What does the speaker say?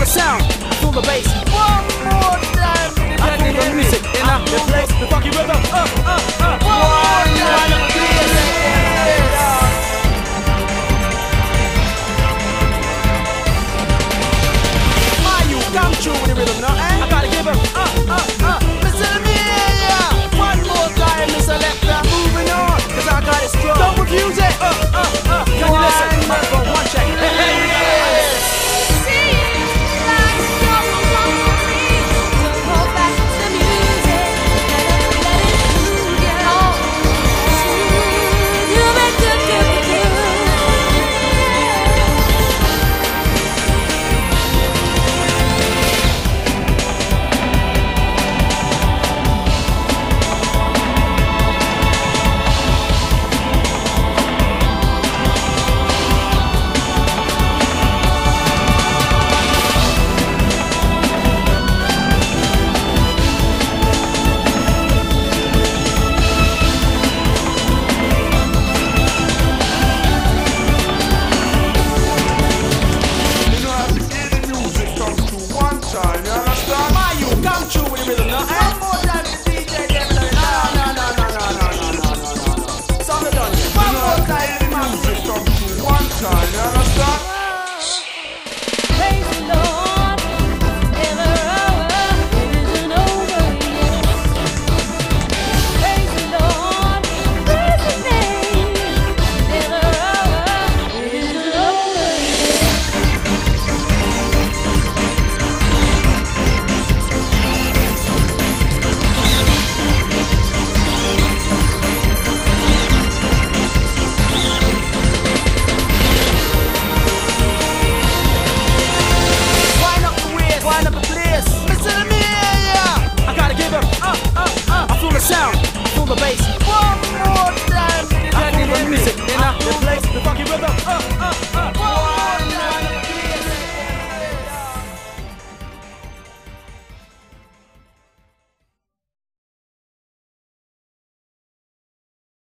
sound, I feel the bass. One more time, I feel the music, and I replace the funky rhythm. One line of this. Mayu, come true with the rhythm now, I gotta give him, Mr. Lemire. One more time, Mr. Selector, moving on, cause I got it strong. Don't refuse it. Can you listen? Microphone, one check. Sound, feel the bass. One more time, I feel the music, and I replace the funky rhythm.